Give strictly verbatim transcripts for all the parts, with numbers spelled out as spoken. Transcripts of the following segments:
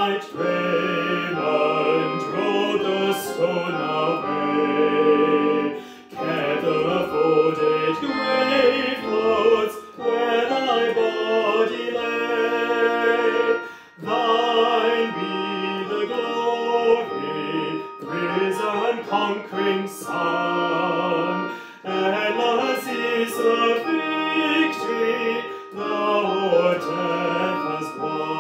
white raiment rolled the stone away. Kept the folded grave clothes where thy body lay. Thine be the glory, risen conquering Son. Endless is the victory thou o'er death hast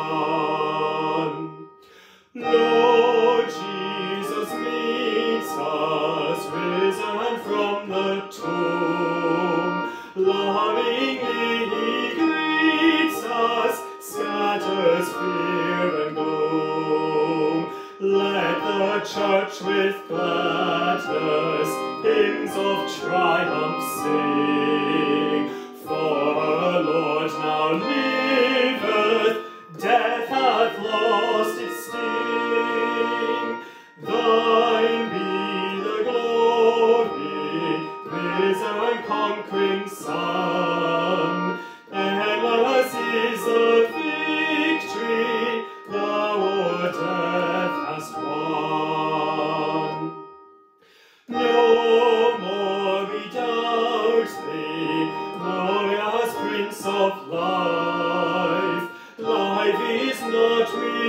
won. Lord Jesus meets us, risen from the tomb. Lovingly he greets us, scatters fear and gloom. Let the church with gladness hymns of triumph sing. For our Lord now liveth, death hath lost its sting. Thine be the glory, risen conquering Son. Endless is the victory thou o'er death hast won. No more we doubt thee, glorious Prince of life. Life is not we